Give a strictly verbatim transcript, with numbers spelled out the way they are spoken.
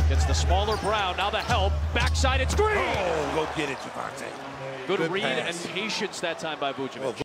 Gets the smaller Brown. Now the help. Backside, it's Green. Oh, go get it, Javonte. Good, Good read pass. and patience that time by Vucevic. Well,